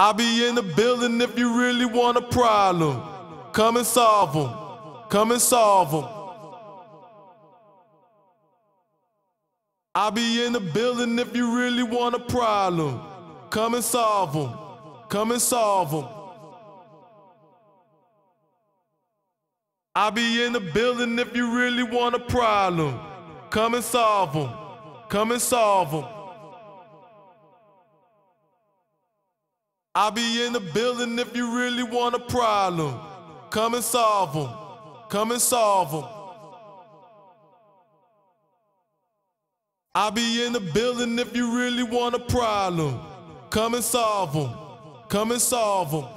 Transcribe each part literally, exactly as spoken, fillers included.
I'll be in the building if you really want a problem. Come and solve them. Come and solve them. I'll be in the building if you really want a problem. Come and solve them. Come and solve them. I'll be in the building if you really want a problem. Come and solve them. Come and solve them. I'll be in the building if you really want a problem. Come and solve them. Come and solve them. I'll be in the building if you really want a problem. Come and solve them. Come and solve them.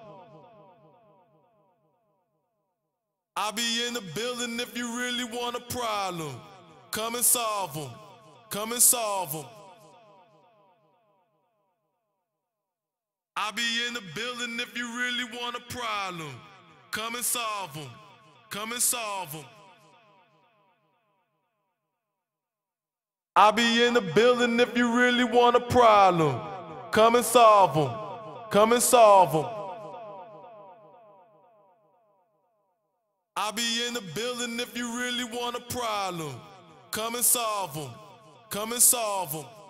I'll be in the building if you really want a problem. Come and solve them. Come and solve them. I'll be in the building if you really want a problem. Come and solve them. Come and solve them. I'll be in the building if you really want a problem. Come and solve them. Come and solve them. I'll be in the building if you really want a problem. Come and solve them. Come and solve them.